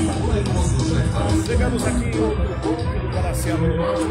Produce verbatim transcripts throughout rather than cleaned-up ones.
Chegamos aqui em outro ponto do Guaraciaba do Norte.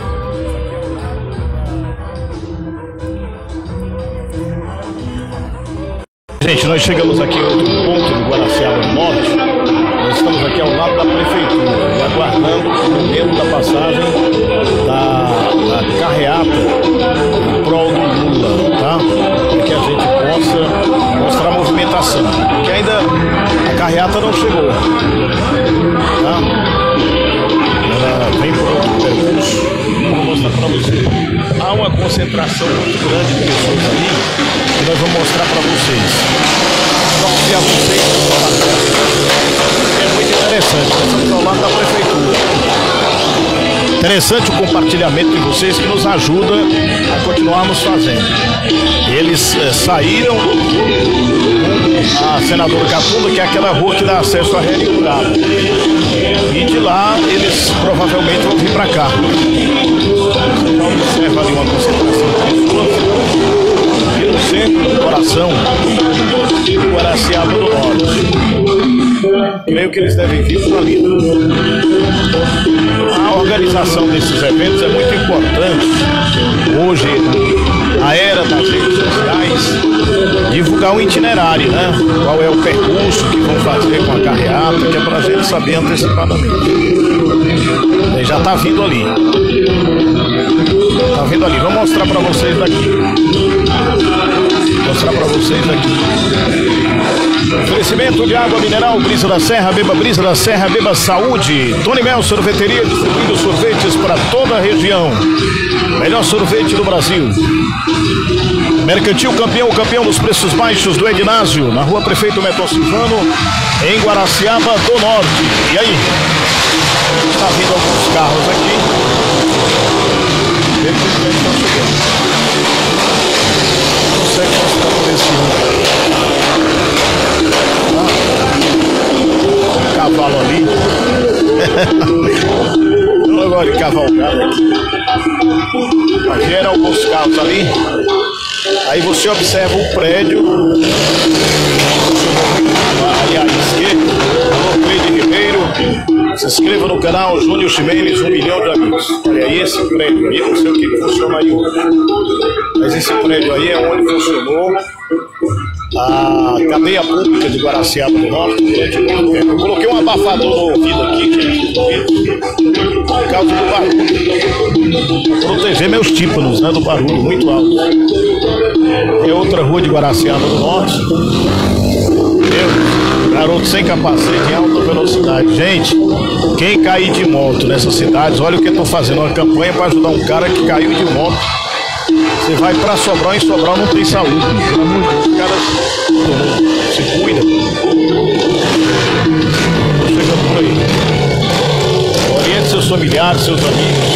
Gente, nós chegamos aqui em outro ponto do Guaraciaba do Norte. Nós estamos aqui ao lado da prefeitura e aguardando o momento da passagem da, da carreata em prol do Lula, tá? Para que a gente possa mostrar a movimentação. Porque ainda a carreata não chegou, tá? Ela vem por outro percurso. Vou mostrar para vocês. Há uma concentração muito grande de pessoas ali que nós vamos mostrar para vocês. Vamos ver a vocês. É muito interessante. Nós estamos ao lado da prefeitura. Interessante o compartilhamento de vocês que nos ajuda a continuarmos fazendo. Eles eh, saíram a Senador Catunda, que é aquela rua que dá acesso à rede rural. E de lá eles provavelmente vão vir para cá. Então observa ali uma concentração de pessoas aqui no centro do coração do Guaraciaba do Norte. Creio que eles devem vir por ali. A organização desses eventos é muito importante. Hoje, a era das redes sociais, divulgar um itinerário, né? Qual é o percurso que vão fazer com a carreata, que é para a gente saber antecipadamente. E já está vindo ali. Está vindo ali. Vou mostrar para vocês daqui. Vou mostrar para vocês aqui. Oferecimento de água mineral, Brisa da Serra, beba Brisa da Serra, beba saúde. Tony Mel Sorveteria, distribuindo sorvetes para toda a região. Melhor sorvete do Brasil. Mercantil Campeão, campeão dos preços baixos do Ednásio, na rua Prefeito Meton Silvano, em Guaraciaba do Norte. E aí? Está vindo alguns carros aqui. Eles estão chegando. Não sei como está por esse ano. Um cavalo ali. Eu não gosto de cavalgar aqui. Vieram alguns carros ali. Aí você observa o prédio ali à esquerda. Alô, Cleide Ribeiro. Se inscreva no canal Júnior Ximenes, um milhão de amigos. Olha aí esse prédio aí, eu não sei o que funciona aí hoje. Mas esse prédio aí é onde funcionou a cadeia pública de Guaraciaba do Norte. Eu coloquei um abafador no ouvido aqui, que é por causa do barulho. Proteger meus tímpanos, né, do barulho muito alto. É outra rua de Guaraciaba do Norte. Eu, garoto sem capacete em alta velocidade. Gente, quem cair de moto nessas cidades, olha o que eu estou fazendo, uma campanha para ajudar um cara que caiu de moto. Você vai pra Sobral, em Sobral não tem saúde. Pelo amor de Deus, os caras se cuidam. Tô chegando por aí. Oriente seus familiares, seus amigos.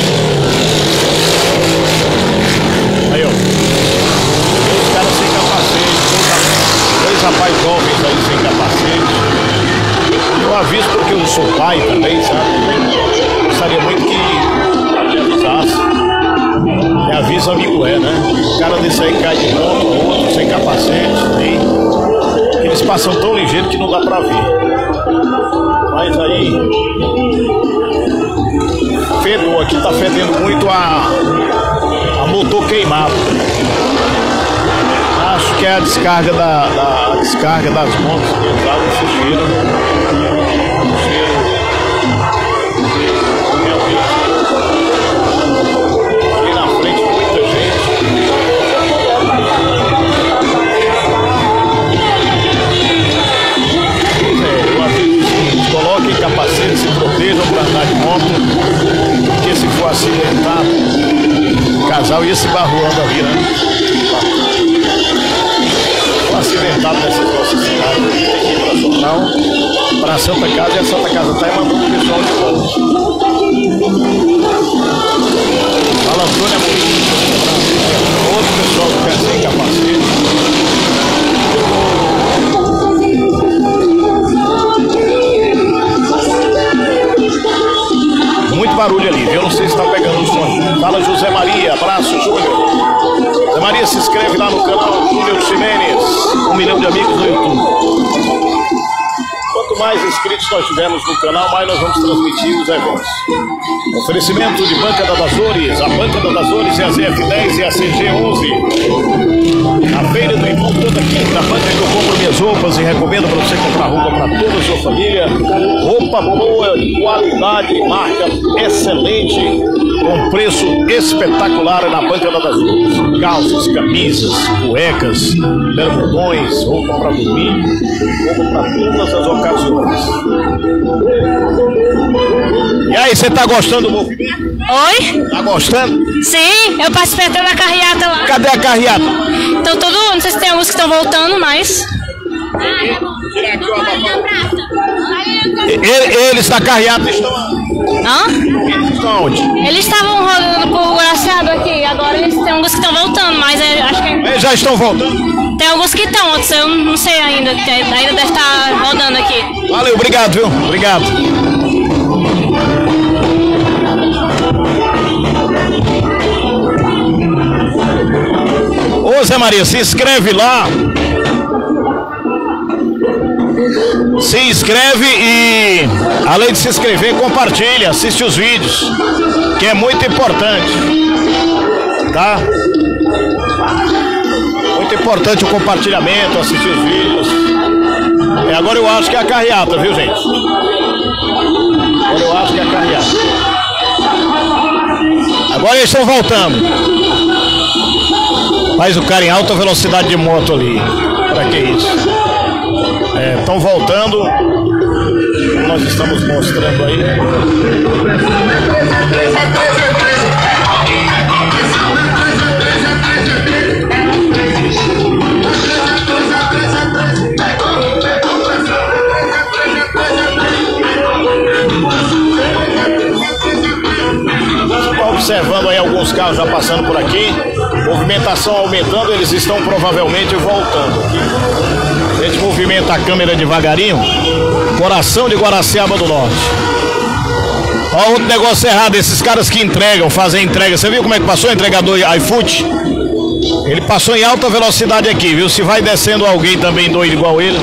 Aí, ó. Os caras sem capacete. Dois rapazes jovens aí sem capacete. Eu aviso porque eu sou pai também, sabe? Gostaria muito que avisasse. É aviso amigo é, né? O cara desse aí cai de moto, outro sem capacete, hein? Eles passam tão ligeiro que não dá pra ver. Mas aí fedor, aqui tá fedendo muito a, a motor queimado. Acho que é a descarga da, da a descarga das motos que usaram esse cheiro. Coloquem capacete, se protejam para andar de moto, porque se for acidentar, o casal ia se barroando ali, né? Se for acidentado nessas nossas cidades, tem que ir para Sobral, para a Santa Casa, e a Santa Casa está mandando o pessoal de volta. Fala Antônio Amorim, outro pessoal que quer sem capacete. Muito barulho ali, eu não sei se está pegando o som. Fala José Maria, abraço Júnior. José Maria, se inscreve lá no canal Júnior Ximenes, um milhão de amigos no YouTube. Quanto Quanto mais inscritos nós tivermos no canal, mais nós vamos transmitir os eventos. Oferecimento de Banca das Azores, a Banca das Azores é a Z F dez e a C G onze. A Feira do Irmão, toda quinta, a banca que eu compro minhas roupas e recomendo para você comprar roupa para toda a sua família. Roupa boa, qualidade, marca excelente, com preço espetacular na Banca das Azores. Calças, camisas, cuecas, bermudões, roupa para dormir, roupa para todas as ocasiões. E aí, você tá gostando do movimento? Oi? Tá gostando? Sim, eu participei até da carreata lá. Cadê a carreata? Então todo, não sei se tem alguns que estão voltando, mas... Tirar aqui uma Eles da carreata estão Hã? Eles estão onde? Eles estavam rodando por Guaraciaba aqui, agora eles tem alguns que estão voltando, mas é, acho que... Eles já estão voltando? Tem alguns que estão, outros eu não sei ainda, ainda deve estar rodando aqui. Valeu, obrigado, viu? Obrigado. Ô Zé Maria, se inscreve lá. Se inscreve e, além de se inscrever, compartilha, assiste os vídeos, que é muito importante, tá? Muito importante o compartilhamento, assistir os vídeos. E agora eu acho que é a carreata, viu, gente? Agora eu acho que é a carreata. Agora eles estão voltando. Faz o cara em alta velocidade de moto ali. Pra que isso? Estão é, voltando. Nós estamos mostrando aí. Observando aí alguns carros já passando por aqui, movimentação aumentando, eles estão provavelmente voltando. A gente movimenta a câmera devagarinho. Coração de Guaraciaba do Norte. Olha outro negócio errado, esses caras que entregam, fazem entrega. Você viu como é que passou o entregador iFood? Ele passou em alta velocidade aqui, viu? Se vai descendo alguém também doido igual ele.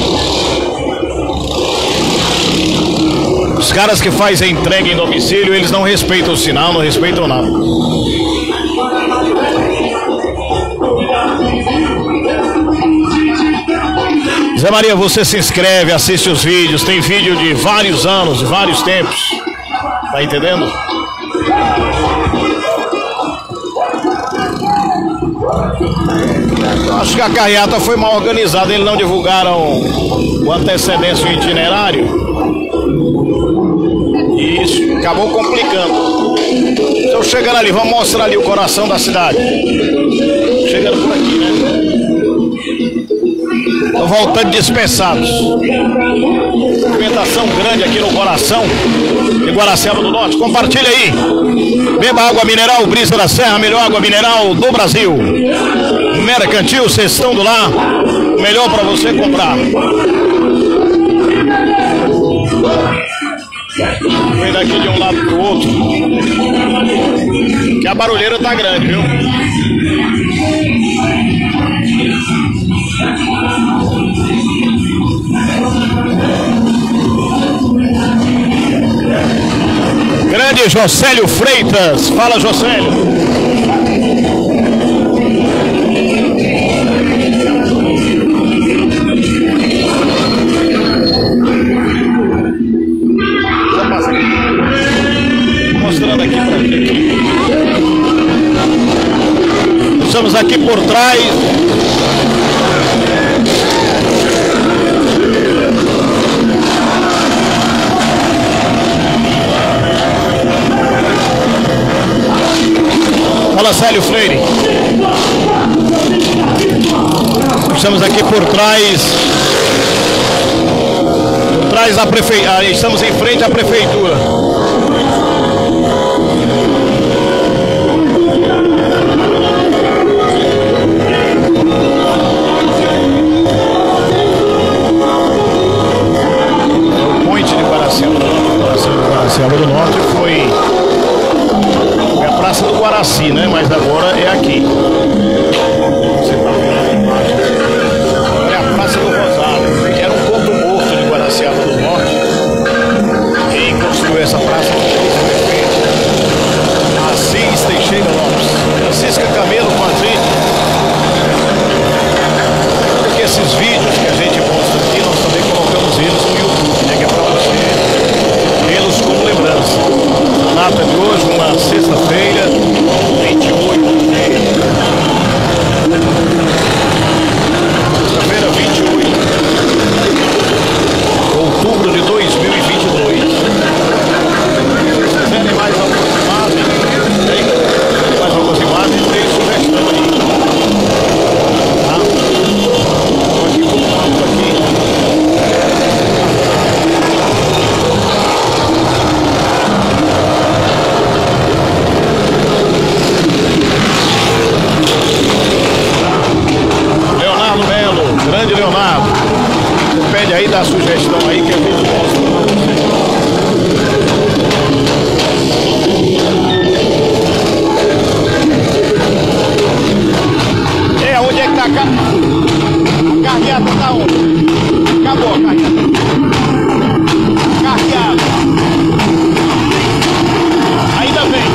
Os caras que fazem entrega em domicílio, eles não respeitam o sinal, não respeitam nada. Zé Maria, você se inscreve, assiste os vídeos, tem vídeo de vários anos, de vários tempos. Tá entendendo? Acho que a carreata foi mal organizada, eles não divulgaram o antecedência e o itinerário. E isso acabou complicando. Então chegando ali, vamos mostrar ali o coração da cidade. Chegando por aqui, né? Estão voltando dispensados. Movimentação grande aqui no coração de Guaraciaba do Norte. Compartilha aí. Beba água mineral Brisa da Serra, a melhor água mineral do Brasil. Mercantil, Cestão do Lar, melhor para você comprar. Vem daqui de um lado pro outro, que a barulheira tá grande, viu? Grande Jocélio Freitas. Fala, Jocélio. Mostrando aqui pra gente. Estamos aqui por trás. Fala, Célio Freire. Estamos aqui por trás. Por trás da prefeitura. Estamos em frente à prefeitura. O ponte de Guaraciaba, Guaraciaba do Norte foi a Praça do Guaraci, né? Mas agora é aqui. Você está vendo a imagem? É a Praça do Rosário, que era um ponto morto de Guaraciaba do Norte. que a gente mostra pra vocês. É, onde é que tá a carreata? A carreata tá onde? Acabou a carreata. Carreata. Ainda bem.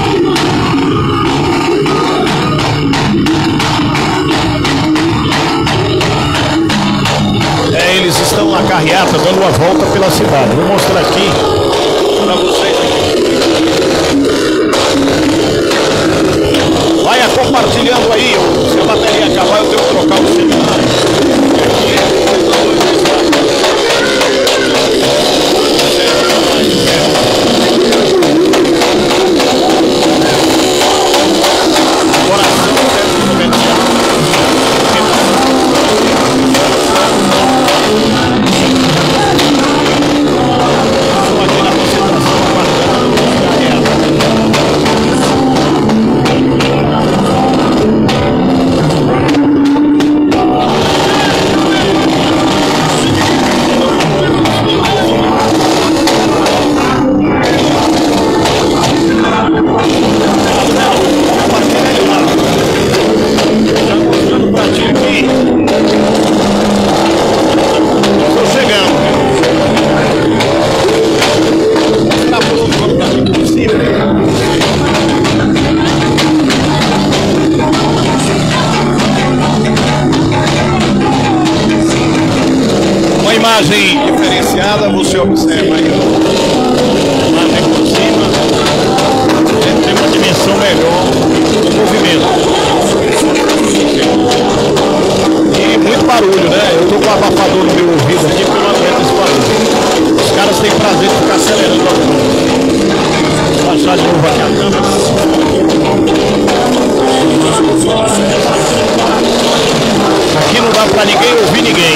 É, eles estão na carreata dando uma volta pela cidade. Vou mostrar aqui para vocês aqui. Vai compartilhando aí. Se a bateria acabar, eu tenho que trocar o celular. Imagem diferenciada, você observa aí, imagem por cima, tem uma dimensão melhor do movimento. E muito barulho, né? Eu tô com um abafador no meu ouvido aqui porque eu não aguento esse barulho. Os caras têm prazer de ficar acelerando a coisa. Vou baixar de novo aqui a câmera. Aqui não dá pra ninguém ouvir ninguém.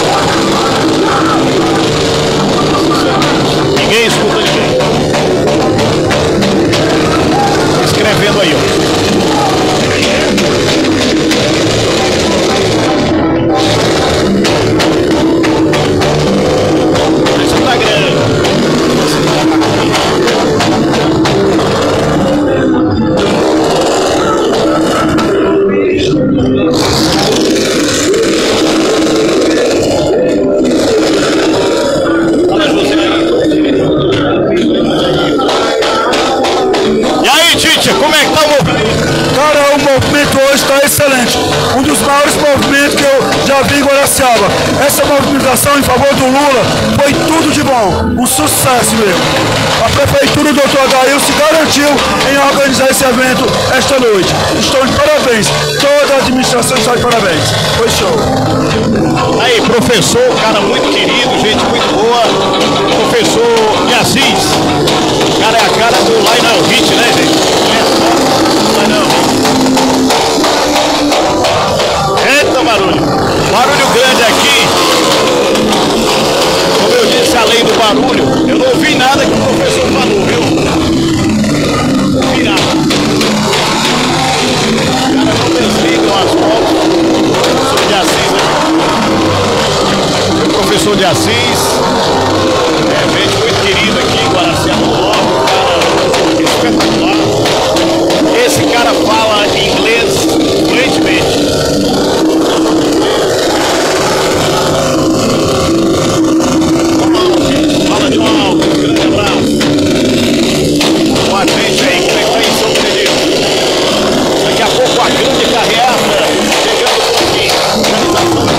Ninguém escuta ninguém. Escrevendo aí, ó. Isso tá grande. Um dos maiores movimentos que eu já vi em Guaraciaba. Essa movimentação em favor do Lula foi tudo de bom, um sucesso mesmo. A prefeitura do doutor Adail se garantiu em organizar esse evento esta noite. Estou de parabéns, toda a administração está de parabéns. Foi show. Aí, professor, cara muito querido, gente muito boa, professor de Assis. O cara é a cara do Lionel Hit, né, gente? Lionel Hit. Eita, barulho. Barulho grande aqui. Como eu disse, além do barulho, eu não ouvi nada que o professor falou, viu? Não ouvi nada. Os caras não desligam as fotos. Professor de Assis aqui. O professor de Assis. É gente muito querida aqui em Guaraciaba do Norte. Um cara espetacular. Esse cara fala inglês fluentemente. Fala de um alto, um grande abraço. Com a gente aí, como é que tá em São Pedro? Daqui a pouco a grande carreata chegando por aqui. Organização do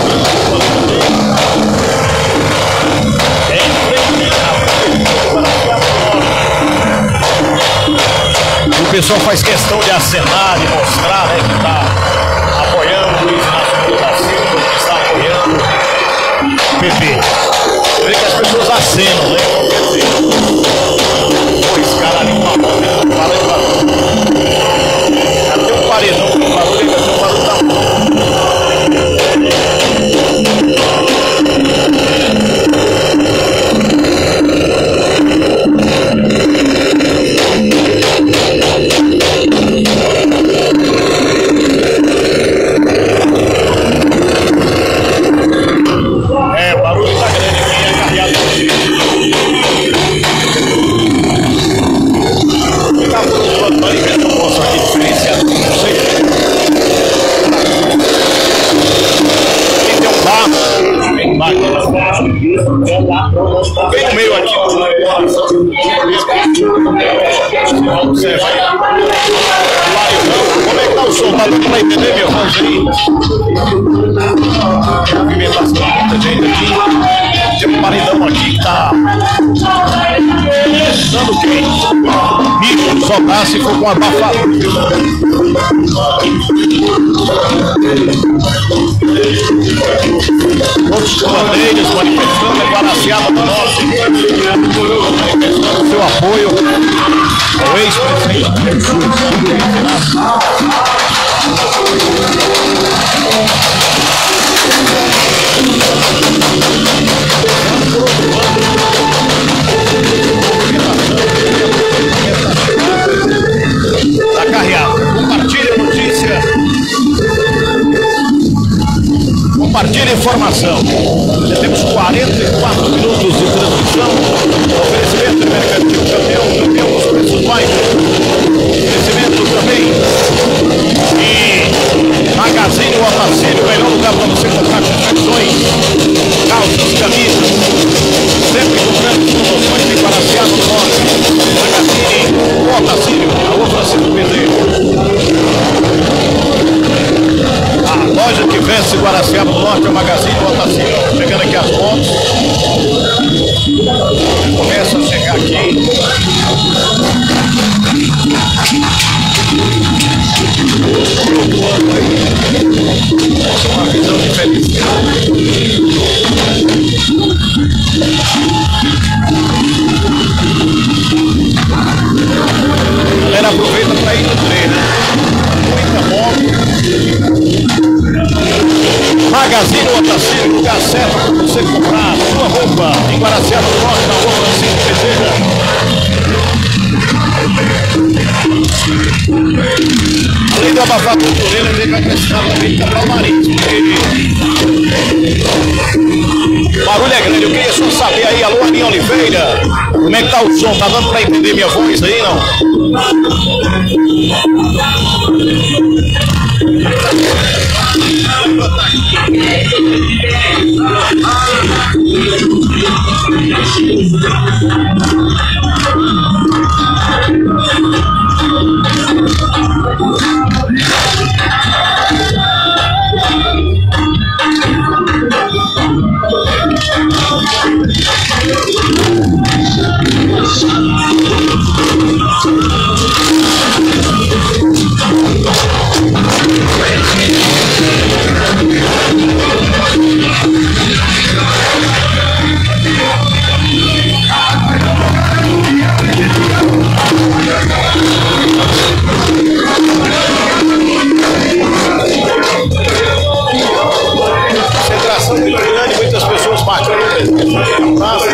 é em frente a o pessoal faz questão de acenar, de mostrar, né, que está apoiando o Luiz Inácio da Silva, que está apoiando o P P. Vê que as pessoas acenam, né? Então, quer dizer, pô, esse cara ali uma mão, né? Não para de barulho. Já tem um paredão com barulho, ainda tem um barulho da mão. É, barulho tá grande aqui, é carreado. Bem no meio aqui do observa aí. Como é que tá o som? Tá dando pra entender, meu irmão? Aí. Movimentação de muita gente aqui. Tem um paredão aqui que tá dando quente. Bicho, só dá se for com abafado. Outros bandeiras manifestando a Guaraciaba do Norte, manifestando seu apoio ao ex-presidente. Da carreata. Compartilhe a notícia. Compartilhe a informação. Já temos quarenta e quatro minutos de transmissão. Oferecimento de mercantil campeão, campeão dos preços baixos. Oferecimento também e Magazine Otacílio, o melhor lugar para você comprar confecções, calças, camisas, sempre com grandes promoções em Guaraciaba do Norte. Magazine Otacílio, alô Francisco Pedreiro. A loja que vence Guaraciaba do Norte é o Magazine Otacílio. Chegando aqui as motos. Começa a chegar aqui. Uma visão diferente. A galera aproveita para ir no trem, né? Muita moto. Magazine Otacílio, lugar certo para você comprar sua roupa em Guaraciaba do Norte, na rua Francisco Pedreira. Além do abafado do Torreira, ele vai precisar também de comprar o marítimo. O barulho é grande, eu queria só saber aí, alô Aninha Oliveira, como é que tá o som? Tá dando pra entender minha voz aí, não? Concentração muito grande, muitas pessoas marcando a praça.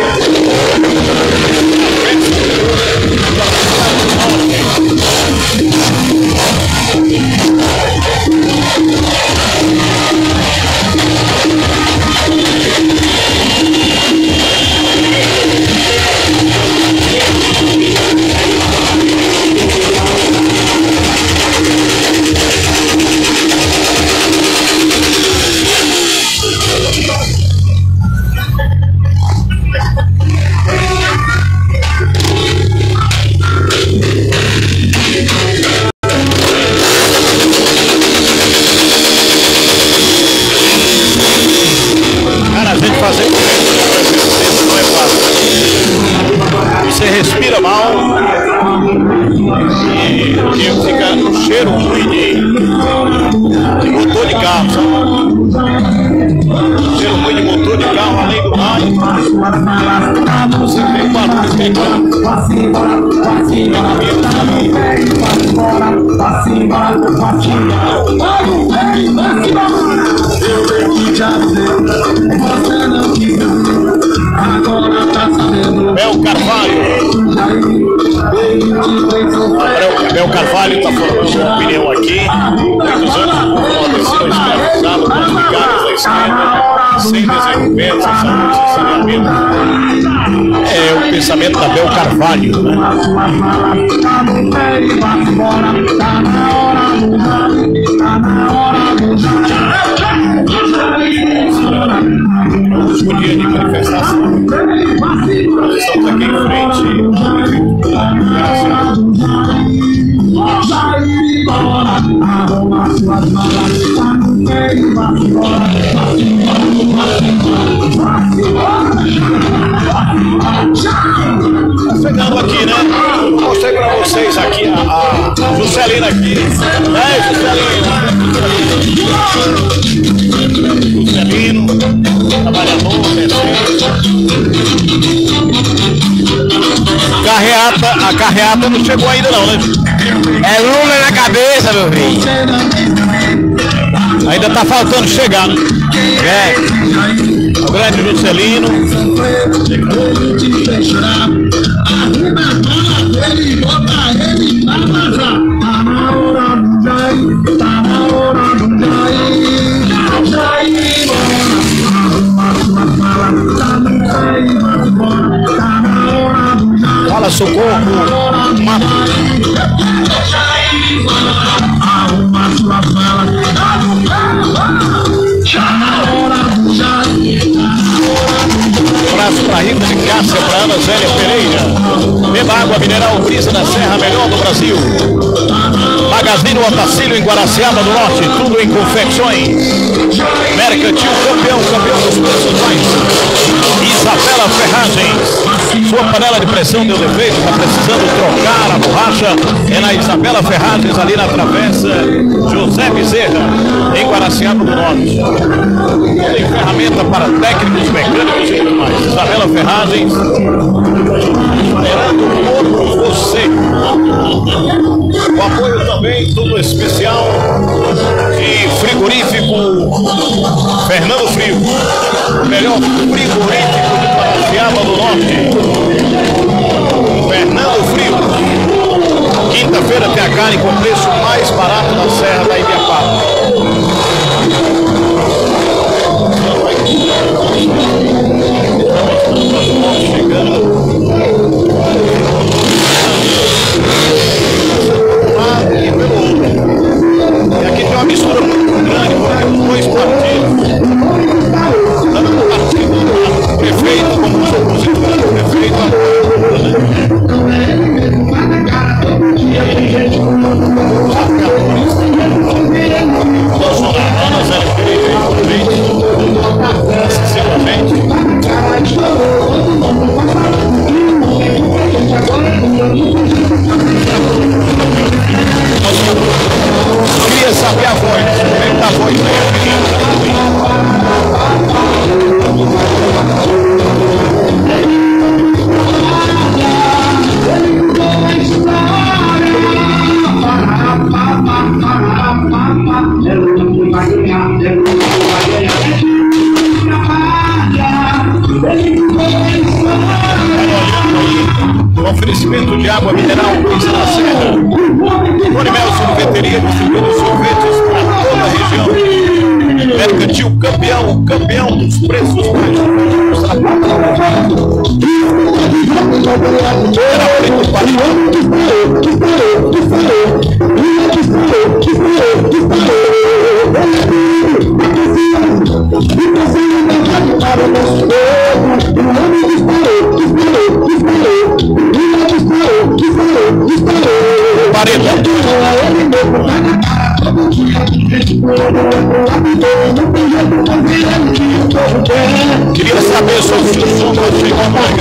Fazer não é fácil. Você respira mal e, e fica um cheiro ruim de, de motor de carro, sabe? Um cheiro ruim de motor de carro, além do mais. Você tem barulho pegando. Bel Carvalho. Bel Carvalho está formando uma opinião aqui. Muitos anos uma decisão escravizada, com as ligadas da esquerda, sem desenvolvimento, sem saúde, sem saneamento. É o pensamento da Bel Carvalho, né? Último dia de manifestação. Estamos aqui em frente. Tá chegando aqui, né? Mostrei pra vocês aqui a, a Juscelina aqui. É, Juscelina. Juscelino, trabalhador, carreata, a carreata não chegou ainda não, né? É Lula na cabeça, meu filho. Ainda tá faltando chegar, né? É. O grande Juscelino. Fala, socorro, mato. Abraço para Rita de Cássia, para Ana Zélia Pereira. Beba água mineral Brisa da Serra, melhor do Brasil. Magazine Otacílio em Guaraciaba do Norte, tudo em confecções. Mercantil campeão, campeão dos preços mais. Isabela Ferragens. Sua panela de pressão deu defeito, está precisando trocar a borracha? É na Isabela Ferragens, ali na travessa José Bezerra, em Guaraciaba do Norte. Tem ferramenta para técnicos, mecânicos e tudo mais. Isabela Ferragens, esperando por você. O apoio também, tudo especial, de frigorífico Fernando Frio, o melhor frigorífico de Guaraciaba do Norte. Fernando Frio. Quinta-feira tem a carne com preço mais barato da Serra da Ibiapaba. Chegando. E pelo outro. E aqui tem uma mistura muito grande, porque os dois partidos. Tanto o partido do prefeito como os opositores do prefeito apoiam. Bolsonaro, Ana Zélia Pereira, sinceramente. Eu queria saber a voz, como é que tá a voz um oferecimento de água mineral Brisa da Serra. Conimel Sorveteria, distribuindo sorvetes para toda a região. Mercantil campeão, campeão dos preços baixos. Era preto queria saber sobre o som vai chegar mais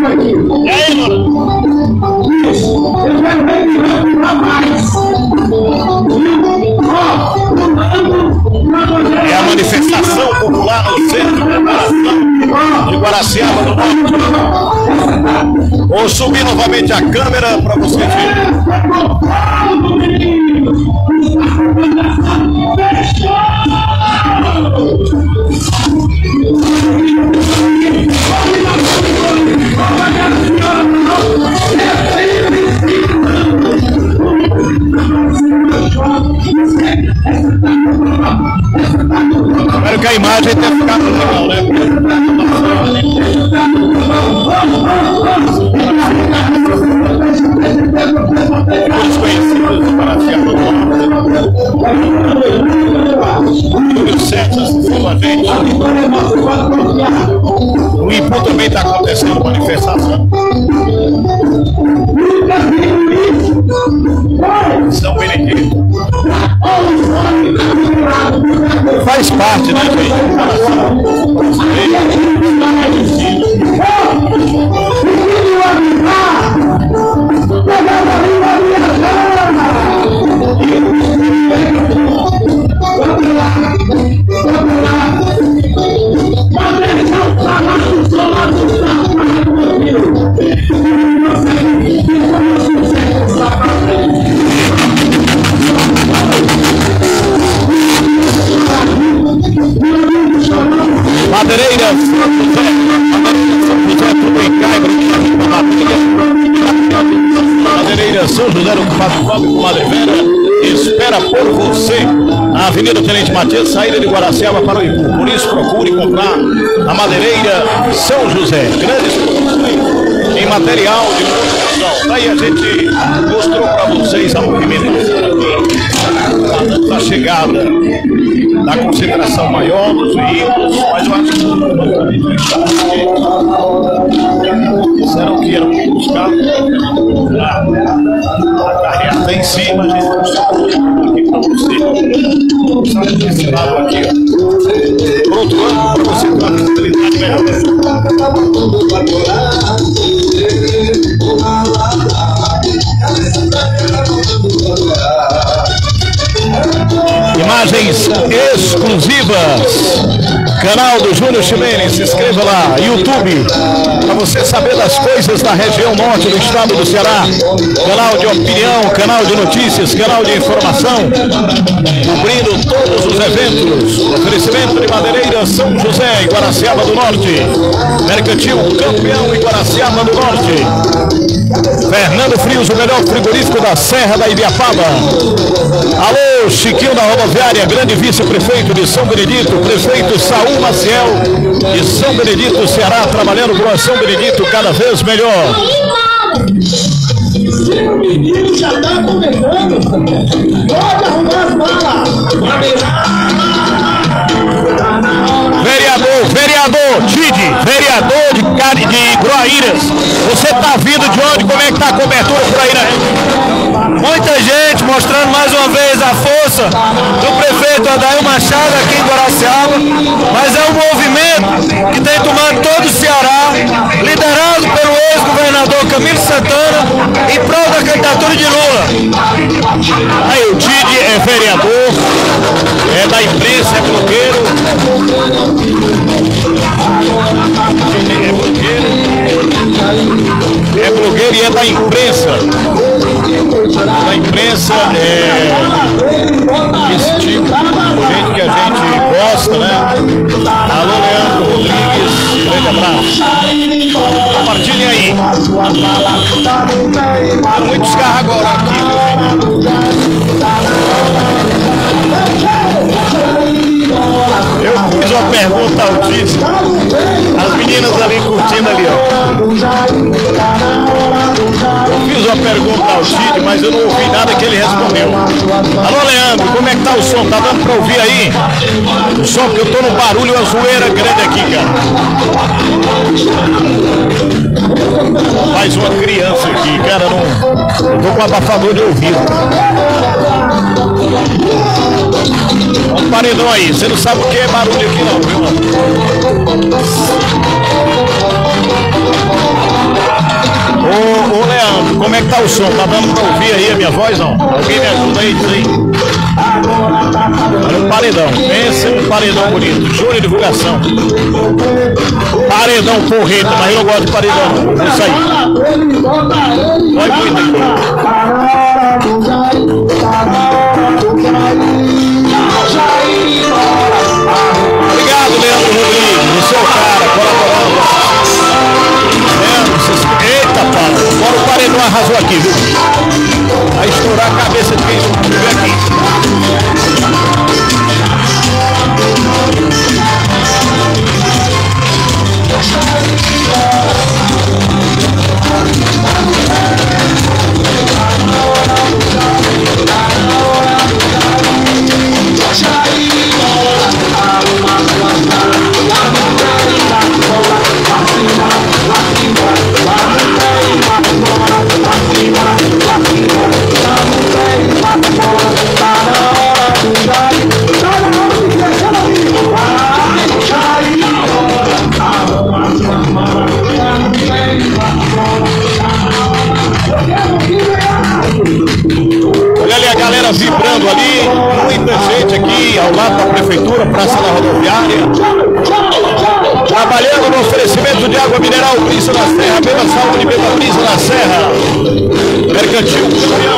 E aí, Nora? É a manifestação popular no centro de preparação de Guaraciaba do Norte. Vou subir novamente a câmera para você ver. Espero que a imagem tenha ficado legal, né? Todos conhecidos do Guaraciaba do Norte. Número sete assistindo a gente. No Ipu também está acontecendo manifestação. São Benedito. Faz parte, né, gente? Madeireira, Madeireira São José do Quatro com Madeireira espera por você na Avenida Tenente Matias, saída de Guaraciaba para o Ipu. Por isso procure comprar a Madeireira São José. Grandes produções em material de construção. Daí a gente mostrou para vocês a movimentação da chegada da concentração maior dos veículos, mas eu acho que disseram que iam buscar a carreata em cima, a gente mostrou aqui para você. Desse lado aqui, ó. Por outro lado, para você ter uma visibilidade melhor. Imagens exclusivas, canal do Júnior Ximenes, se inscreva lá, YouTube, para você saber das coisas da região norte do estado do Ceará, canal de opinião, canal de notícias, canal de informação, cobrindo todos os eventos, oferecimento de Madeireira São José e Guaraciaba do Norte, Mercantil Campeão e Guaraciaba do Norte. Fernando Frios, o melhor frigorífico da Serra da Ibiapaba. Alô, Chiquinho da Rodoviária, grande vice-prefeito de São Benedito, prefeito Saúl Maciel de São Benedito, Ceará, trabalhando por São Benedito cada vez melhor. O menino já está começando. Pode arrumar as balas. Vereador, vereador, Tide, vereador de, Cari, de Groaíras, você está vindo de onde? Como é que está a cobertura por aí, né? Muita gente mostrando mais uma vez a força do prefeito Adair Machado aqui em Guaraciaba, mas é um movimento que tem tomado todo o Ceará, liderado pelo ex-governador Camilo Santana, em prol da candidatura de Lula. Aí o Tide é vereador, é da imprensa, é blogueiro. É blogueiro, é blogueiro e é da imprensa. Da imprensa é esse tipo de gente que a gente gosta, né? Alô, Leandro Rodrigues, grande abraço. Compartilhem aí. Tem muitos carros agora aqui, eu fiz uma pergunta ao Tite, as meninas ali curtindo ali, ó. Eu fiz uma pergunta ao Tite, mas eu não ouvi nada que ele respondeu. Alô, Leandro, como é que tá o som? Tá dando pra ouvir aí? O som, porque eu tô no barulho, uma zoeira grande aqui, cara. Mais uma criança aqui, cara, não... eu tô com abafador de ouvido. Olha o paredão aí, você não sabe o que é barulho aqui não, viu? como é que tá o som? Tá dando pra ouvir aí a minha voz, não? Alguém me ajuda aí, diz aí. Olha o paredão, esse é um paredão bonito, show de divulgação. Paredão porreta, mas eu não gosto de paredão, não. Isso aí. Olha muito aqui. Obrigado, Leandro Rodrigues, você é o cara, colaborando. Eita, Paulo, agora o paredão arrasou aqui, viu? Vai estourar a cabeça de quem estiver aqui. Olha ali a galera vibrando ali, muita gente aqui ao lado da prefeitura, praça da rodoviária, trabalhando no oferecimento de água mineral Brisa da Serra, beba saúde, beba Brisa da Serra, mercantil campeão,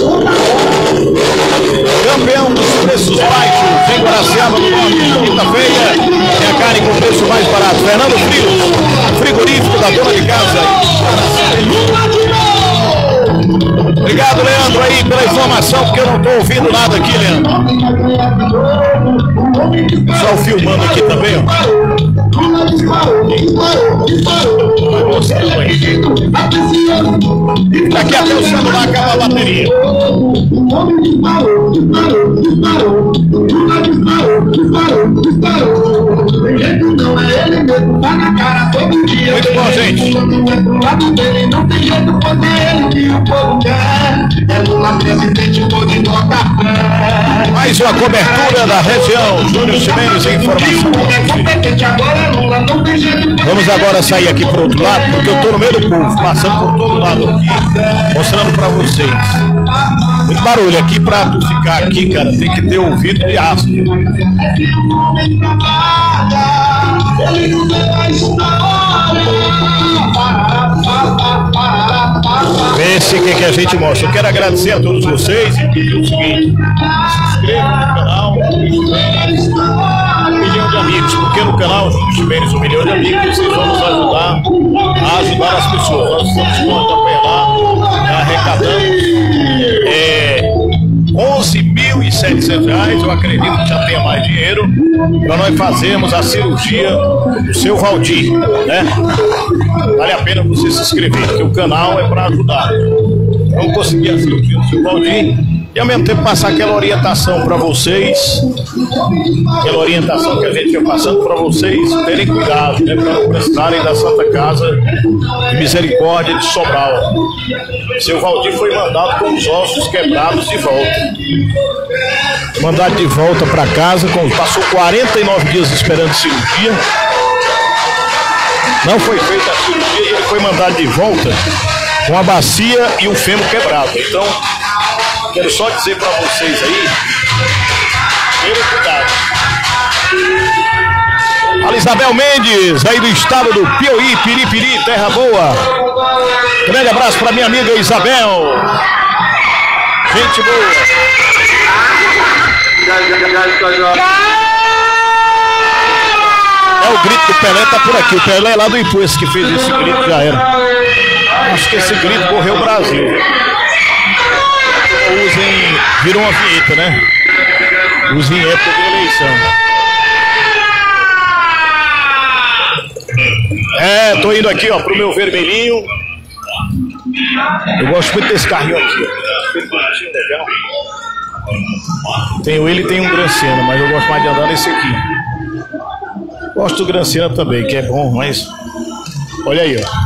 campeão dos preços baixos, em Guaraciaba do Norte, quinta-feira, tem a carne com preço mais barato, Fernando Frios, frigorífico da dona de casa. Obrigado, Leandro, aí pela informação, porque eu não estou ouvindo nada aqui, Leandro. Só filmando aqui também, ó. Vai mostrando aí. Daqui até o celular acaba a bateria. Muito bom, gente. Mais uma cobertura da região. Júnior Ximenes em informação. Vamos agora sair aqui para o outro lado, porque eu estou no meio do povo, passando por todo lado aqui, mostrando para vocês. Muito barulho aqui, para tu ficar aqui, cara, tem que ter ouvido de aço. Vê se o que, que a gente mostra. Eu quero agradecer a todos vocês e pedir o seguinte: se inscreva no canal Um Milhão de Amigos, porque no canal Júnior Ximenes Um Milhão de Amigos vocês vão nos ajudar a ajudar as pessoas. Nós estamos com uma campanha lá, arrecadamos é, onze mil e setecentos reais, eu acredito que já tenha mais dinheiro, para nós fazermos a cirurgia do seu Valdir, né? Vale a pena você se inscrever, porque o canal é para ajudar. Vamos conseguir a cirurgia do seu Valdir e ao mesmo tempo passar aquela orientação para vocês, aquela orientação que a gente ia passando para vocês terem cuidado, né, para não precisarem da Santa Casa de Misericórdia de Sobral. Seu Valdir foi mandado com os ossos quebrados de volta. Mandado de volta para casa, com, passou quarenta e nove dias esperando cirurgia. Não foi feita a cirurgia e ele foi mandado de volta com a bacia e o fêmur quebrado. Então, quero só dizer para vocês aí, tenham cuidado. A Isabel Mendes, aí do estado do Piauí, Piripiri, terra boa. Grande abraço para minha amiga Isabel. Gente boa. É o grito do Pelé, tá por aqui. O Pelé é lá do Ipu, esse que fez esse grito já era. Acho que esse grito correu o Brasil. Usem, virou uma vinheta, né? Usem em época de eleição. É, tô indo aqui, ó, pro meu vermelhinho. Eu gosto muito desse carrinho aqui, ó. Legal. Tenho ele e tem um Gran Siena, mas eu gosto mais de andar nesse aqui. Gosto do Gran Siena também, que é bom, mas olha aí, ó.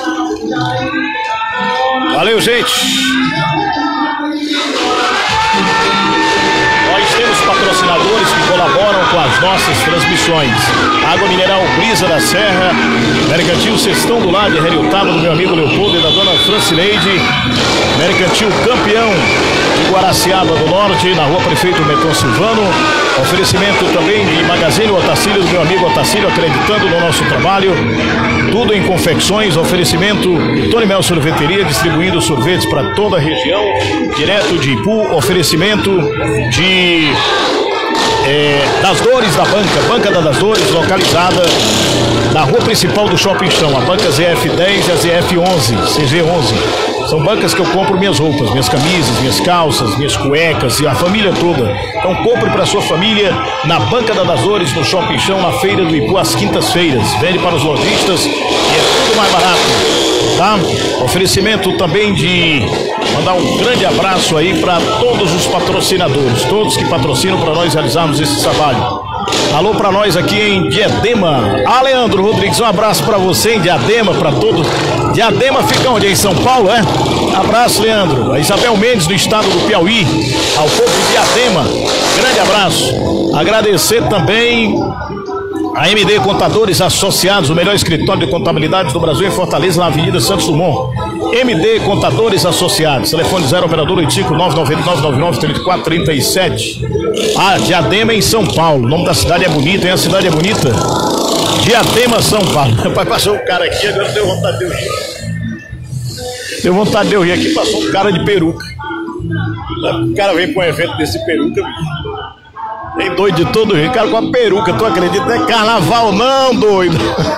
Valeu, gente. Nós temos patrocinadores que colaboram com as nossas transmissões. Água Mineral Brisa da Serra, Mercantil Cestão do Lar de Heriotaba, do meu amigo Leopoldo e da dona Francileide, Mercantil Campeão de Guaraciaba do Norte, na rua Prefeito Meton Silvano. Oferecimento também de Magazine Otacílio, do meu amigo Otacílio, acreditando no nosso trabalho. Tudo em confecções, oferecimento de Tony Mel Sorveteria, distribuindo sorvetes para toda a região, direto de Ipu. Oferecimento de é, das Dores da Banca, Banca das Dores, localizada na rua principal do Shopping Chão, a banca Z F dez e a Z F onze, C G onze. São bancas que eu compro minhas roupas, minhas camisas, minhas calças, minhas cuecas e a família toda. Então compre para sua família na Banca das Dores, no Shopping Chão, na Feira do Ipu, às quintas-feiras. Vende para os lojistas e é tudo mais barato, tá? Oferecimento também de mandar um grande abraço aí para todos os patrocinadores, todos que patrocinam para nós realizarmos esse trabalho. Alô para nós aqui em Diadema. Ah, Leandro Rodrigues, um abraço para você em Diadema, para todos. Diadema fica onde? Em São Paulo, é? Abraço, Leandro. A Isabel Mendes, do estado do Piauí, ao povo de Diadema, grande abraço. Agradecer também a M D Contadores Associados, o melhor escritório de contabilidade do Brasil, em Fortaleza, na Avenida Santos Dumont. M D Contadores Associados, telefone zero operador oitenta e cinco, nove nove nove nove nove, trinta e quatro, trinta e sete. Ah, Diadema em São Paulo. O nome da cidade é bonito, hein? A cidade é bonita. Diadema, São Paulo. Rapaz, passou um cara aqui, agora deu vontade de eu rir. Deu vontade de eu rir aqui, passou um cara de peruca. O cara vem para um evento desse peruca, tem doido de todo jeito, cara com a peruca, tu acredita? Não é carnaval não, doido.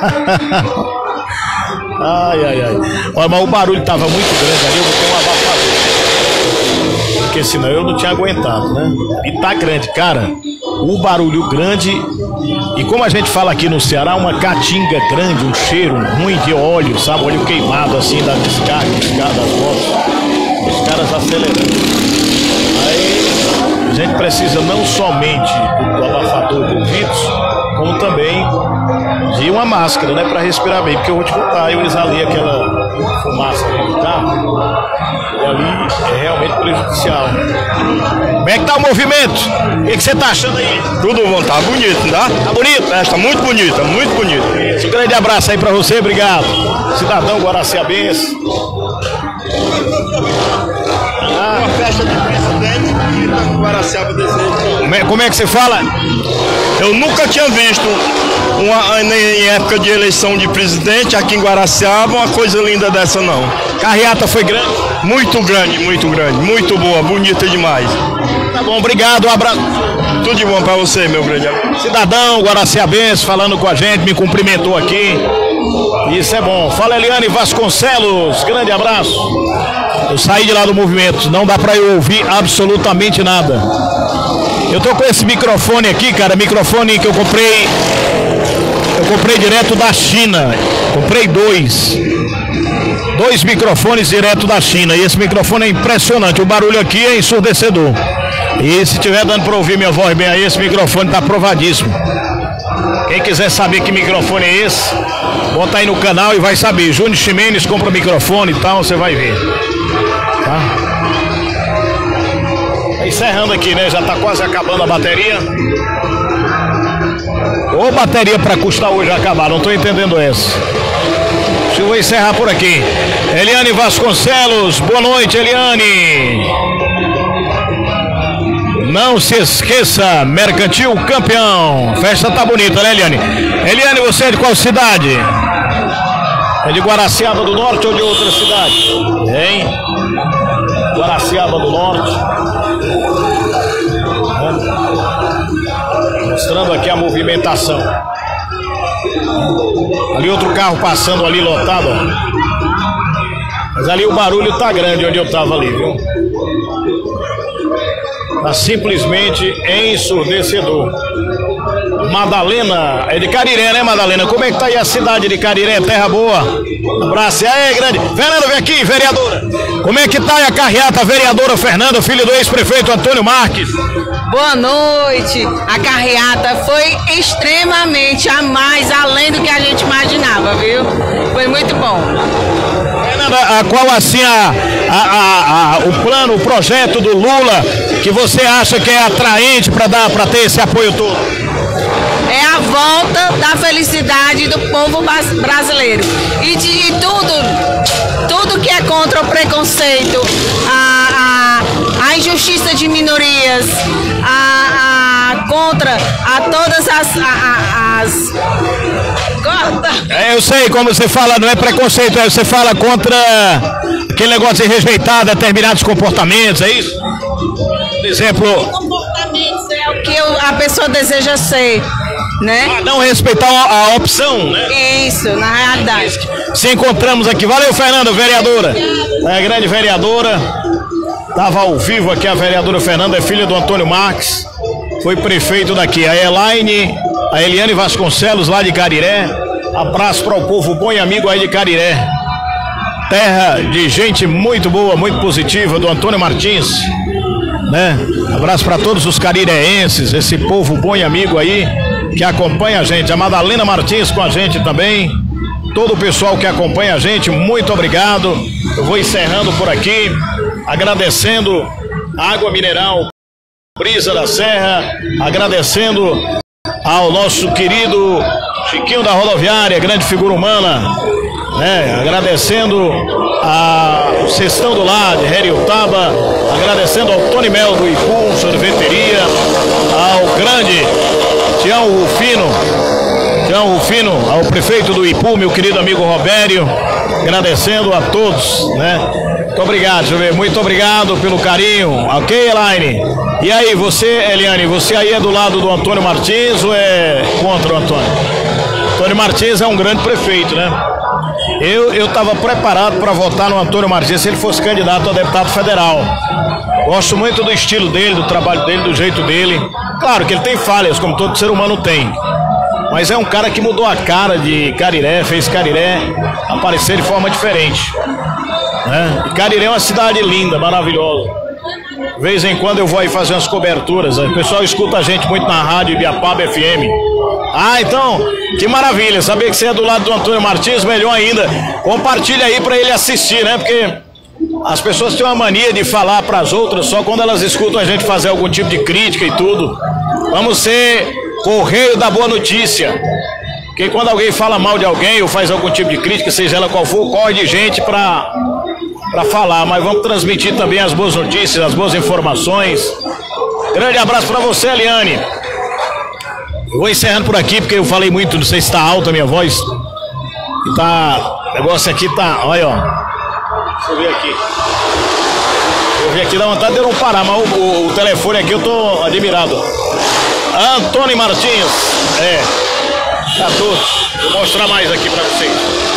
Ai, ai, ai. Olha, mas o barulho tava muito grande ali, eu vou ter um abafador. Porque senão eu não tinha aguentado, né? E tá grande, cara. O barulho grande. E como a gente fala aqui no Ceará, uma caatinga grande, um cheiro ruim de óleo, sabe? Óleo queimado assim da descarga, descarga das motos. Os caras acelerando. Aí a gente precisa não somente do abafador de ouvidos, como também de uma máscara, né, para respirar bem, porque eu vou te contar, eu exalei aquela fumaça do carro e ali é realmente prejudicial. Como é que tá o movimento? O que você tá achando aí? Tudo bom, tá bonito, tá? Tá bonito? É, tá muito bonito, muito bonito. Um grande abraço aí para você, obrigado. Cidadão Guaraciabense. Ah, uma festa de presidente no Guaraciaba desejo. Como é, como é que você fala? Eu nunca tinha visto uma, em época de eleição de presidente aqui em Guaraciaba uma coisa linda dessa não. Carreata foi grande? Muito grande, muito grande, muito boa, bonita demais. Tá bom, obrigado, um abraço. Tudo de bom pra você, meu grande amigo. Cidadão Guaraciabense falando com a gente, me cumprimentou aqui. Isso é bom. Fala, Eliane Vasconcelos, grande abraço. Eu saí de lá do movimento, não dá pra eu ouvir absolutamente nada. Eu tô com esse microfone aqui, cara, microfone que eu comprei, eu comprei direto da China, comprei dois, dois microfones direto da China, e esse microfone é impressionante, o barulho aqui é ensurdecedor, e se tiver dando pra ouvir minha voz bem aí, esse microfone tá aprovadíssimo. Quem quiser saber que microfone é esse, bota aí no canal e vai saber. Júnior Ximenes compra microfone e tal, você vai ver, tá? Encerrando aqui, né? Já tá quase acabando a bateria. Ô bateria pra custar hoje acabar, não tô entendendo essa. Deixa eu encerrar por aqui. Eliane Vasconcelos, boa noite, Eliane. Não se esqueça, Mercantil Campeão. Festa tá bonita, né, Eliane? Eliane, você é de qual cidade? É de Guaraciaba do Norte ou de outra cidade? Hein? Guaraciaba do Norte. Mostrando aqui a movimentação. Ali outro carro passando ali lotado, ó. Mas ali o barulho tá grande onde eu tava ali, viu? Tá simplesmente ensurdecedor. Madalena, é de Cariré, né, Madalena? Como é que tá aí a cidade de Cariré? Terra boa. Abraço. Aí, grande. Fernanda, vem aqui, vereadora. Como é que tá aí a carreata, vereadora Fernanda, filho do ex-prefeito Antônio Marques? Boa noite. A carreata foi extremamente a mais além do que a gente imaginava, viu? Foi muito bom. Fernanda, a qual assim a, a, a, a, o plano, o projeto do Lula que você acha que é atraente para dar, para ter esse apoio todo? É a volta da felicidade do povo brasileiro e de tudo, tudo que é contra o preconceito, a, a, a injustiça de minorias, a, a, contra a todas as, a, a, as... É, eu sei como você fala, não é preconceito, é, você fala contra aquele negócio de rejeitar determinados comportamentos, é isso? Por exemplo... Comportamentos é o que a pessoa deseja ser, né? Ah, não respeitar a, a opção, né? Isso, na realidade. Se encontramos aqui. Valeu, Fernanda, vereadora. É a grande vereadora. Estava ao vivo aqui a vereadora Fernanda, é filha do Antônio Marques. Foi prefeito daqui. A Elaine, a Eliane Vasconcelos, lá de Cariré. Abraço para o povo bom e amigo aí de Cariré. Terra de gente muito boa, muito positiva, do Antônio Martins. Né? Abraço para todos os carireenses, esse povo bom e amigo aí que acompanha a gente. A Madalena Martins com a gente também. Todo o pessoal que acompanha a gente, muito obrigado. Eu vou encerrando por aqui, agradecendo a Água Mineral Brisa da Serra, agradecendo ao nosso querido Chiquinho da Rodoviária, grande figura humana, né? Agradecendo ao Cestão do Lar de Heriotaba, agradecendo ao Tony Mel do Ipu, sorveteria, ao grande Tião Rufino, Tião Rufino, ao prefeito do Ipu, meu querido amigo Robério, agradecendo a todos, né? Muito obrigado, deixa eu ver, muito obrigado pelo carinho, ok, Elaine? E aí, você, Eliane, você aí é do lado do Antônio Martins ou é contra o Antônio? Antônio Martins é um grande prefeito, né? Eu eu estava preparado para votar no Antônio Martins se ele fosse candidato a deputado federal. Gosto muito do estilo dele, do trabalho dele, do jeito dele. Claro que ele tem falhas, como todo ser humano tem. Mas é um cara que mudou a cara de Cariré, fez Cariré aparecer de forma diferente. Né? E Cariré é uma cidade linda, maravilhosa. De vez em quando eu vou aí fazer umas coberturas. O pessoal escuta a gente muito na rádio Ibiapaba F M. Ah, então, que maravilha. Saber que você é do lado do Antônio Martins, melhor ainda. Compartilha aí para ele assistir, né? Porque as pessoas têm uma mania de falar para as outras só quando elas escutam a gente fazer algum tipo de crítica e tudo. Vamos ser correio da boa notícia. Porque quando alguém fala mal de alguém ou faz algum tipo de crítica, seja ela qual for, corre de gente para para falar. Mas vamos transmitir também as boas notícias, as boas informações. Grande abraço para você, Eliane. Eu vou encerrando por aqui, porque eu falei muito, não sei se está alta a minha voz. E tá, o negócio aqui tá, olha, ó. Deixa eu ver aqui. Eu vi aqui, dá vontade de eu não parar, mas o, o, o telefone aqui eu tô admirado. Antônio Martins, é, tá todo. Vou mostrar mais aqui pra vocês.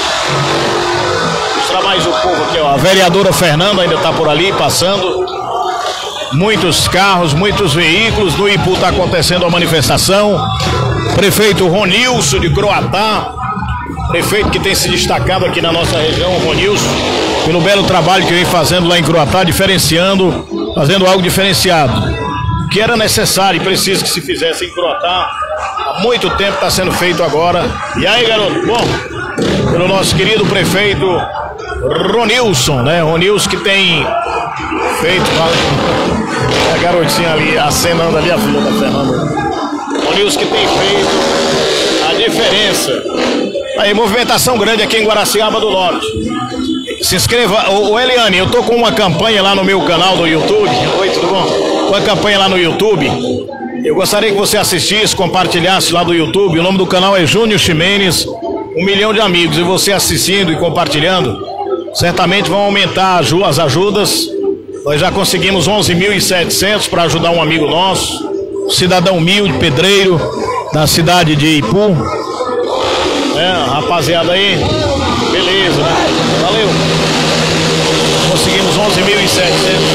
Mostrar mais o povo aqui, ó. A vereadora Fernanda ainda tá por ali, passando. Muitos carros, muitos veículos. No Ipu tá acontecendo a manifestação. Prefeito Ronilson de Croatá, prefeito que tem se destacado aqui na nossa região, Ronilson, pelo belo trabalho que vem fazendo lá em Croatá, diferenciando, fazendo algo diferenciado, que era necessário e preciso que se fizesse em Croatá. Há muito tempo está sendo feito agora. E aí, garoto? Bom, pelo nosso querido prefeito Ronilson, né? Ronilson que tem feito... A garotinha ali, acenando ali, a filha da Fernanda. Ronilson que tem feito a diferença. Aí, movimentação grande aqui em Guaraciaba do Norte. Se inscreva, ô, ô Eliane, eu tô com uma campanha lá no meu canal do YouTube. Oi, tudo bom? Uma campanha lá no YouTube. Eu gostaria que você assistisse, compartilhasse lá do YouTube. O nome do canal é Júnior Ximenes, um milhão de amigos. E você assistindo e compartilhando, certamente vão aumentar as ajudas. Nós já conseguimos onze mil e setecentos para ajudar um amigo nosso, cidadão humilde, pedreiro, da cidade de Ipu. É, rapaziada aí, beleza, né? Valeu. Conseguimos onze mil e setecentos.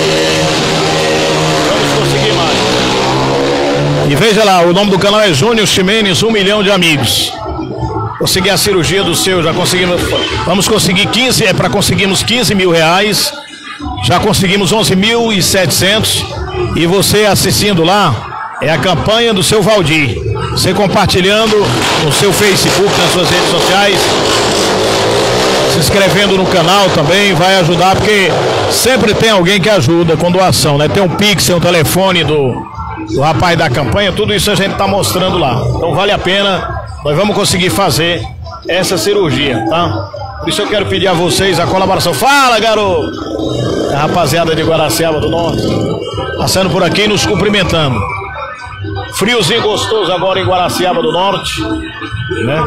Vamos conseguir mais. E veja lá, o nome do canal é Júnior Ximenes, um milhão de amigos. Consegui a cirurgia do seu, já conseguimos. Vamos conseguir quinze, é para conseguirmos quinze mil reais. Já conseguimos onze mil e setecentos. E você assistindo lá, é a campanha do seu Valdir. Você compartilhando no seu Facebook, nas suas redes sociais. se inscrevendo no canal também, vai ajudar, porque sempre tem alguém que ajuda com doação, né? Tem um Pix, tem um telefone do, do rapaz da campanha, tudo isso a gente tá mostrando lá. Então vale a pena, nós vamos conseguir fazer essa cirurgia, tá? Por isso eu quero pedir a vocês a colaboração. Fala, garoto! A rapaziada de Guaraciaba do Norte passando por aqui e nos cumprimentando. Friozinho gostoso agora em Guaraciaba do Norte, né?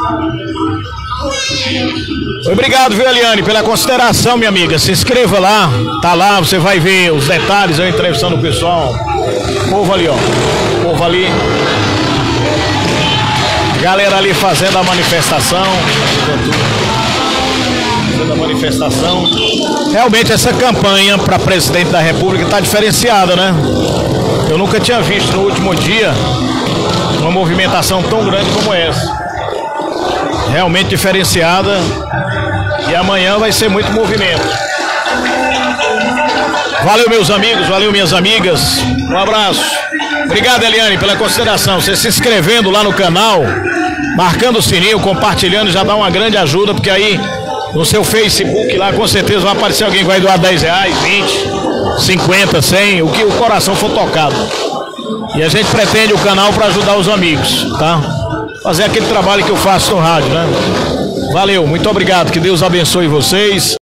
Obrigado, viu, Eliane, pela consideração, minha amiga. Se inscreva lá, tá lá, você vai ver os detalhes, eu entrevistando o pessoal. O povo ali, ó. O povo ali. Galera ali fazendo a manifestação. Fazendo a manifestação. Realmente essa campanha para presidente da República está diferenciada, né? Eu nunca tinha visto no último dia uma movimentação tão grande como essa. Realmente diferenciada. E amanhã vai ser muito movimento. Valeu, meus amigos, valeu, minhas amigas. Um abraço. Obrigado, Eliane, pela consideração. Você se inscrevendo lá no canal, marcando o sininho, compartilhando, já dá uma grande ajuda, porque aí no seu Facebook lá com certeza vai aparecer alguém que vai doar dez reais, vinte, cinquenta, cem, o que o coração for tocado. E a gente pretende o canal para ajudar os amigos, tá? Fazer aquele trabalho que eu faço no rádio, né? Valeu, muito obrigado, que Deus abençoe vocês.